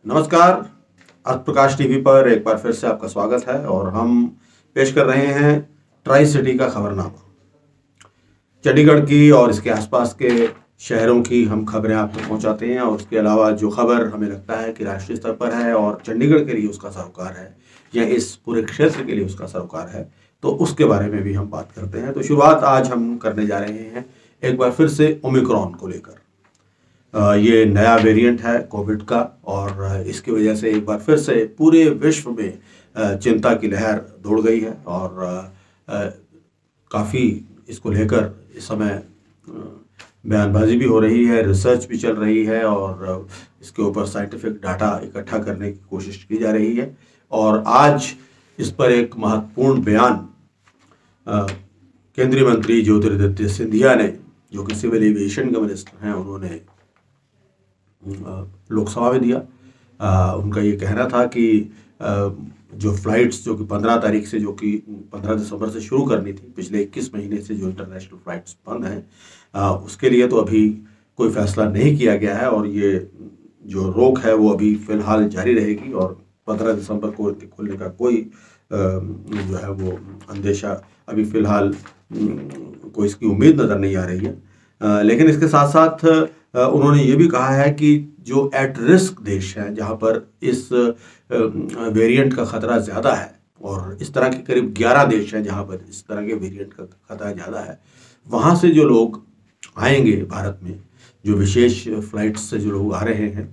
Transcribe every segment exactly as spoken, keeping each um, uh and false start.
नमस्कार। अर्थ प्रकाश टीवी पर एक बार फिर से आपका स्वागत है और हम पेश कर रहे हैं ट्राई सिटी का खबरनामा। चंडीगढ़ की और इसके आसपास के शहरों की हम खबरें आप तक पहुंचाते हैं और उसके अलावा जो खबर हमें लगता है कि राष्ट्रीय स्तर पर है और चंडीगढ़ के लिए उसका सरोकार है या इस पूरे क्षेत्र के लिए उसका सरोकार है, तो उसके बारे में भी हम बात करते हैं। तो शुरुआत आज हम करने जा रहे हैं एक बार फिर से ओमिक्रॉन को लेकर। ये नया वेरिएंट है कोविड का और इसकी वजह से एक बार फिर से पूरे विश्व में चिंता की लहर दौड़ गई है और काफ़ी इसको लेकर इस समय बयानबाजी भी हो रही है, रिसर्च भी चल रही है और इसके ऊपर साइंटिफिक डाटा इकट्ठा करने की कोशिश की जा रही है। और आज इस पर एक महत्वपूर्ण बयान केंद्रीय मंत्री ज्योतिरादित्य सिंधिया ने, जो कि सिविल एविएशन के मिनिस्टर हैं, उन्होंने लोकसभा में दिया। आ, उनका ये कहना था कि आ, जो फ्लाइट्स जो कि पंद्रह तारीख से, जो कि पंद्रह दिसंबर से शुरू करनी थी, पिछले इक्कीस महीने से जो इंटरनेशनल फ्लाइट्स बंद हैं, आ, उसके लिए तो अभी कोई फैसला नहीं किया गया है और ये जो रोक है वो अभी फ़िलहाल जारी रहेगी और पंद्रह दिसंबर को खुलने का कोई आ, जो है वो अंदेशा अभी फ़िलहाल कोई इसकी उम्मीद नज़र नहीं आ रही है। आ, लेकिन इसके साथ साथ उन्होंने ये भी कहा है कि जो एट रिस्क देश हैं, जहाँ पर इस वेरिएंट का ख़तरा ज़्यादा है, और इस तरह के करीब ग्यारह देश हैं जहाँ पर इस तरह के वेरिएंट का खतरा ज़्यादा है, वहाँ से जो लोग आएंगे भारत में, जो विशेष फ्लाइट्स से जो लोग आ रहे हैं,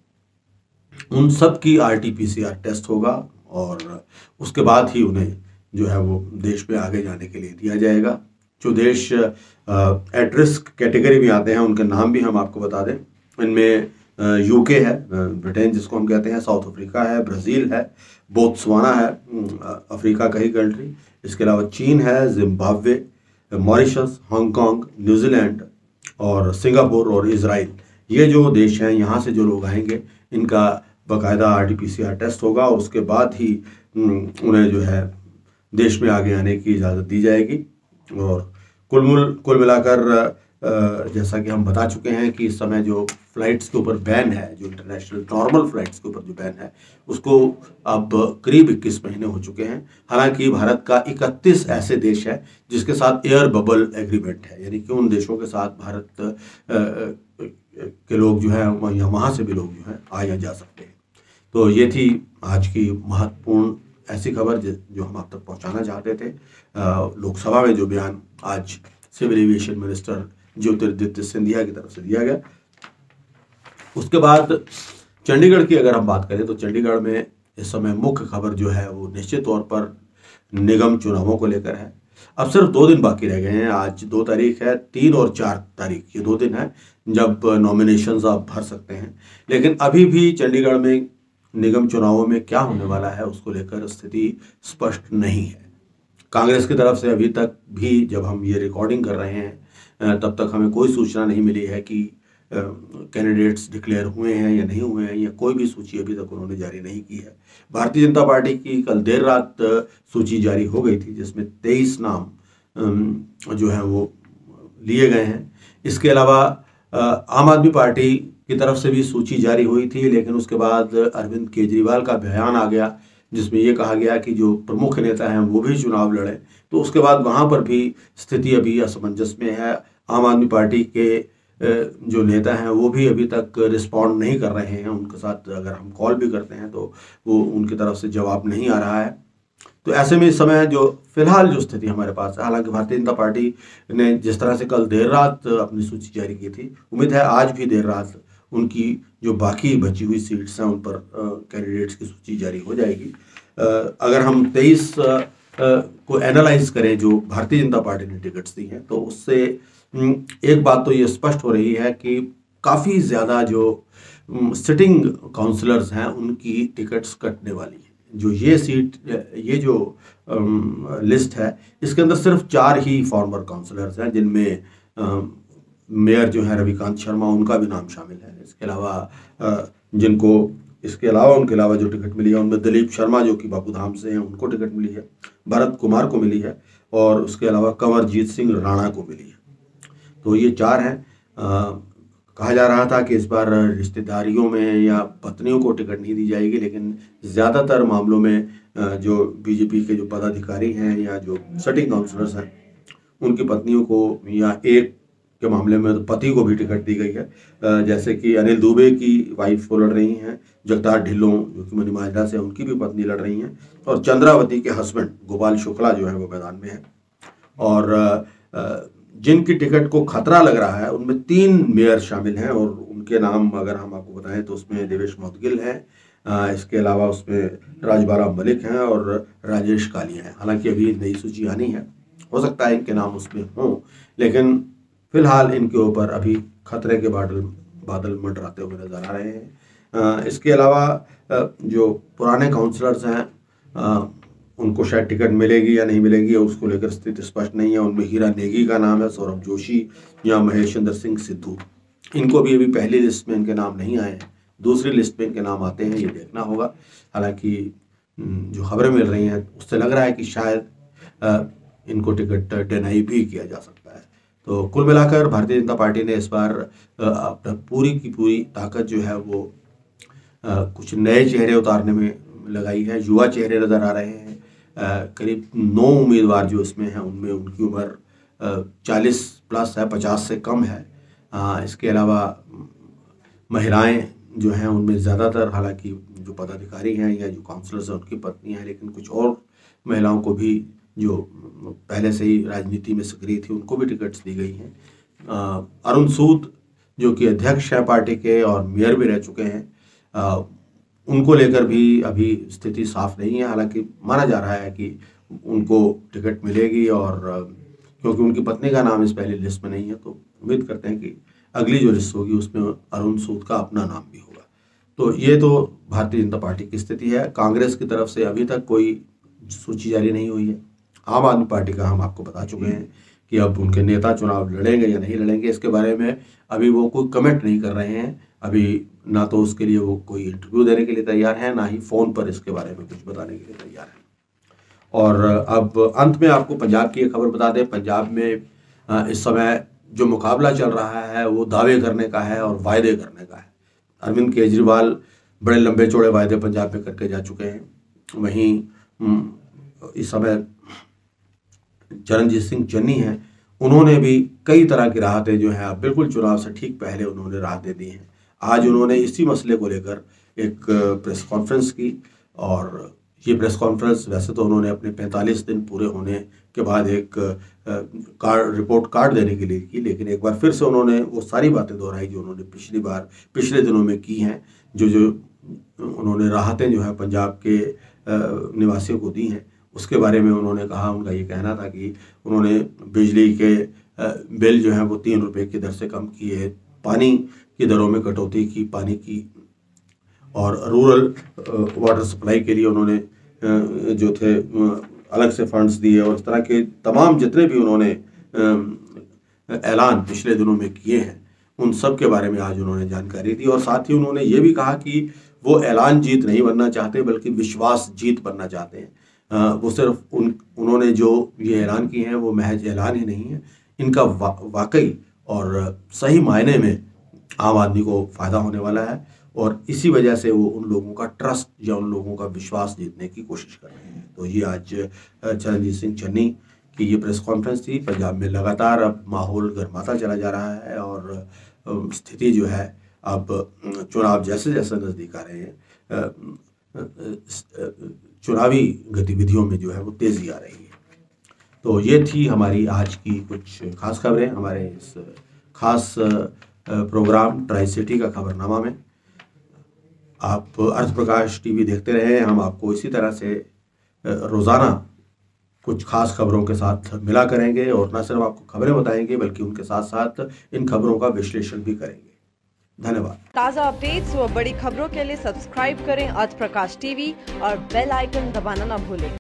उन सब की R T P C R test होगा और उसके बाद ही उन्हें जो है वो देश में आगे जाने के लिए दिया जाएगा। जो देश एट रिस्क कैटेगरी में आते हैं उनके नाम भी हम आपको बता दें। इनमें यूके है, ब्रिटेन जिसको हम कहते हैं, साउथ अफ्रीका है, ब्राज़ील है, बोत्सवाना है, अफ्रीका का ही कंट्री, इसके अलावा चीन है, जिम्बाब्वे, मॉरिशस, हांगकांग, न्यूजीलैंड और सिंगापुर और इजराइल। ये जो देश हैं, यहाँ से जो लोग आएंगे इनका बाकायदा R T P C R test होगा और उसके बाद ही उन्हें जो है देश में आगे आने की इजाज़त दी जाएगी। और कुल मिल कुल मिलाकर जैसा कि हम बता चुके हैं कि इस समय जो फ़्लाइट्स के ऊपर बैन है, जो इंटरनेशनल नॉर्मल फ़्लाइट्स के ऊपर जो बैन है, उसको अब करीब इक्कीस महीने हो चुके हैं। हालांकि भारत का इकतीस ऐसे देश है जिसके साथ एयर बबल एग्रीमेंट है, यानी कि उन देशों के साथ भारत के लोग जो है वहाँ से भी लोग जो है आ या जा सकते हैं। तो ये थी आज की महत्वपूर्ण ऐसी खबर जो हम आप तक पहुंचाना चाहते थे। लोकसभा में जो बयान आज civil aviation minister Jyotiraditya Scindia की तरफ से दिया गया, उसके बाद चंडीगढ़ की अगर हम बात करें तो चंडीगढ़ में इस समय मुख्य खबर जो है वो निश्चित तौर पर निगम चुनावों को लेकर है। अब सिर्फ दो दिन बाकी रह गए हैं। आज दो तारीख है, तीन और चार तारीख, ये दो दिन है जब नॉमिनेशंस आप भर सकते हैं। लेकिन अभी भी चंडीगढ़ में निगम चुनावों में क्या होने वाला है उसको लेकर स्थिति स्पष्ट नहीं है। कांग्रेस की तरफ से अभी तक भी, जब हम ये रिकॉर्डिंग कर रहे हैं, तब तक हमें कोई सूचना नहीं मिली है कि कैंडिडेट्स डिक्लेयर हुए हैं या नहीं हुए हैं, या कोई भी सूची अभी तक उन्होंने जारी नहीं की है। भारतीय जनता पार्टी की कल देर रात सूची जारी हो गई थी जिसमें तेईस नाम जो हैं वो लिए गए हैं। इसके अलावा आम आदमी पार्टी की तरफ से भी सूची जारी हुई थी, लेकिन उसके बाद अरविंद केजरीवाल का बयान आ गया जिसमें ये कहा गया कि जो प्रमुख नेता हैं वो भी चुनाव लड़ें। तो उसके बाद वहाँ पर भी स्थिति अभी असमंजस में है। आम आदमी पार्टी के जो नेता हैं वो भी अभी तक रिस्पॉन्ड नहीं कर रहे हैं। उनके साथ अगर हम कॉल भी करते हैं तो वो उनकी तरफ से जवाब नहीं आ रहा है। तो ऐसे में इस समय जो फिलहाल जो स्थिति हमारे पास है, हालांकि भारतीय जनता पार्टी ने जिस तरह से कल देर रात अपनी सूची जारी की थी, उम्मीद है आज भी देर रात उनकी जो बाकी बची हुई सीट्स हैं उन पर कैंडिडेट्स की सूची जारी हो जाएगी। आ, अगर हम तेईस को एनालाइज करें जो भारतीय जनता पार्टी ने टिकट्स दी हैं, तो उससे एक बात तो ये स्पष्ट हो रही है कि काफ़ी ज़्यादा जो सिटिंग काउंसलर्स हैं उनकी टिकट्स कटने वाली हैं। जो ये सीट, ये जो लिस्ट है, इसके अंदर सिर्फ चार ही फॉर्मर काउंसलर्स हैं, जिनमें मेयर जो है रविकांत शर्मा, उनका भी नाम शामिल है। इसके अलावा जिनको इसके अलावा उनके अलावा जो टिकट मिली है उनमें दिलीप शर्मा जो कि बापूधाम से हैं, उनको टिकट मिली है, भरत कुमार को मिली है और उसके अलावा कंवरजीत सिंह राणा को मिली है। तो ये चार हैं। कहा जा रहा था कि इस बार रिश्तेदारियों में या पत्नियों को टिकट नहीं दी जाएगी, लेकिन ज़्यादातर मामलों में जो बीजेपी के जो पदाधिकारी हैं या जो सिटिंग काउंसलर्स हैं उनकी पत्नियों को या एक के मामले में तो पति को भी टिकट दी गई है। जैसे कि अनिल दुबे की वाइफ वो लड़ रही हैं, जगतार ढिल्लों जो कि मनीमाजरा से उनकी भी पत्नी लड़ रही हैं, और चंद्रावती के हस्बैंड गोपाल शुक्ला जो है वो मैदान में है। और जिनकी टिकट को खतरा लग रहा है उनमें तीन मेयर शामिल हैं, और उनके नाम अगर हम आपको बताएं तो उसमें देवेश मोदगिल हैं, इसके अलावा उसमें राजबाला मलिक हैं और राजेश कालिया हैं। हालांकि अभी नई सूची आनी है, हो सकता है इनके नाम उसमें हों, लेकिन फिलहाल इनके ऊपर अभी खतरे के बादल बादल मंडराते हुए नजर आ रहे हैं। इसके अलावा जो पुराने काउंसलर्स हैं उनको शायद टिकट मिलेगी या नहीं मिलेगी उसको लेकर स्थिति स्पष्ट नहीं है। उनमें हीरा नेगी का नाम है, सौरभ जोशी या महेशेंद्र सिंह सिद्धू, इनको भी अभी पहली लिस्ट में इनके नाम नहीं आए हैं, दूसरी लिस्ट में इनके नाम आते हैं, ये देखना होगा। हालांकि जो खबरें मिल रही हैं उससे लग रहा है कि शायद इनको टिकट डिनाई भी किया जा सकता है। तो कुल मिलाकर भारतीय जनता पार्टी ने इस बार अपना पूरी की पूरी ताकत जो है वो कुछ नए चेहरे उतारने में लगाई है। युवा चेहरे नज़र आ रहे हैं। करीब नौ उम्मीदवार जो इसमें हैं उनमें उनकी उम्र चालीस प्लस है, पचास से कम है। इसके अलावा महिलाएं जो हैं उनमें ज़्यादातर, हालांकि जो पदाधिकारी हैं या जो काउंसलर्स हैं उनकी पत्नी हैं, लेकिन कुछ और महिलाओं को भी जो पहले से ही राजनीति में सक्रिय थी उनको भी टिकट्स दी गई हैं। अरुण सूद जो कि अध्यक्ष है पार्टी के और मेयर भी रह चुके हैं, आ, उनको लेकर भी अभी स्थिति साफ नहीं है। हालांकि माना जा रहा है कि उनको टिकट मिलेगी, और क्योंकि उनकी पत्नी का नाम इस पहली लिस्ट में नहीं है तो उम्मीद करते हैं कि अगली जो लिस्ट होगी उसमें अरुण सूद का अपना नाम भी होगा। तो ये तो भारतीय जनता पार्टी की स्थिति है। कांग्रेस की तरफ से अभी तक कोई सूची जारी नहीं हुई है। आम आदमी पार्टी का हम आपको बता चुके हैं कि अब उनके नेता चुनाव लड़ेंगे या नहीं लड़ेंगे, इसके बारे में अभी वो कोई कमेंट नहीं कर रहे हैं। अभी ना तो उसके लिए वो कोई इंटरव्यू देने के लिए तैयार है, ना ही फ़ोन पर इसके बारे में कुछ बताने के लिए तैयार है। और अब अंत में आपको पंजाब की एक खबर बता दें। पंजाब में इस समय जो मुकाबला चल रहा है वो दावे करने का है और वायदे करने का है। अरविंद केजरीवाल बड़े लंबे चौड़े वायदे पंजाब में करके जा चुके हैं। वहीं इस समय चरणजीत सिंह चन्नी हैं, उन्होंने भी कई तरह की राहतें जो है बिल्कुल चुनाव से ठीक पहले उन्होंने राहतें दी हैं। आज उन्होंने इसी मसले को लेकर एक प्रेस कॉन्फ्रेंस की, और ये प्रेस कॉन्फ्रेंस वैसे तो उन्होंने अपने पैंतालीस दिन पूरे होने के बाद एक कार्ड रिपोर्ट कार्ड देने के लिए की, लेकिन एक बार फिर से उन्होंने वो सारी बातें दोहराई जो उन्होंने पिछली बार पिछले दिनों में की हैं। जो जो उन्होंने राहतें जो है पंजाब के निवासियों को दी हैं उसके बारे में उन्होंने कहा। उनका ये कहना था कि उन्होंने बिजली के बिल जो है वो तीन रुपये की दर से कम किए, पानी की दरों में कटौती की, पानी की, और रूरल वाटर सप्लाई के लिए उन्होंने जो थे अलग से फंड्स दिए, और इस तरह के तमाम जितने भी उन्होंने ऐलान पिछले दिनों में किए हैं उन सब के बारे में आज उन्होंने जानकारी दी। और साथ ही उन्होंने ये भी कहा कि वो ऐलान जीत नहीं बनना चाहते बल्कि विश्वास जीत बनना चाहते हैं। आ, वो सिर्फ उन उन्होंने जो ये ऐलान किए हैं वो महज ऐलान ही नहीं है, इनका वा, वाकई और सही मायने में आम आदमी को फ़ायदा होने वाला है, और इसी वजह से वो उन लोगों का ट्रस्ट या उन लोगों का विश्वास जीतने की कोशिश कर रहे हैं। तो ये आज चरणजीत सिंह चन्नी की ये प्रेस कॉन्फ्रेंस थी। पंजाब में लगातार अब माहौल गर्माता चला जा रहा है, और स्थिति जो है अब चुनाव जैसे जैसे नज़दीक आ रहे हैं चुनावी गतिविधियों में जो है वो तेज़ी आ रही है। तो ये थी हमारी आज की कुछ खास खबरें हमारे इस खास प्रोग्राम ट्राई सिटी का खबरनामा में। आप अर्थ प्रकाश टीवी देखते रहे, हम आपको इसी तरह से रोज़ाना कुछ खास खबरों के साथ मिला करेंगे, और न सिर्फ आपको खबरें बताएंगे बल्कि उनके साथ साथ इन खबरों का विश्लेषण भी करेंगे। धन्यवाद। ताज़ा अपडेट्स व बड़ी खबरों के लिए सब्सक्राइब करें अर्थ प्रकाश टीवी और बेल आइकन दबाना न भूलें।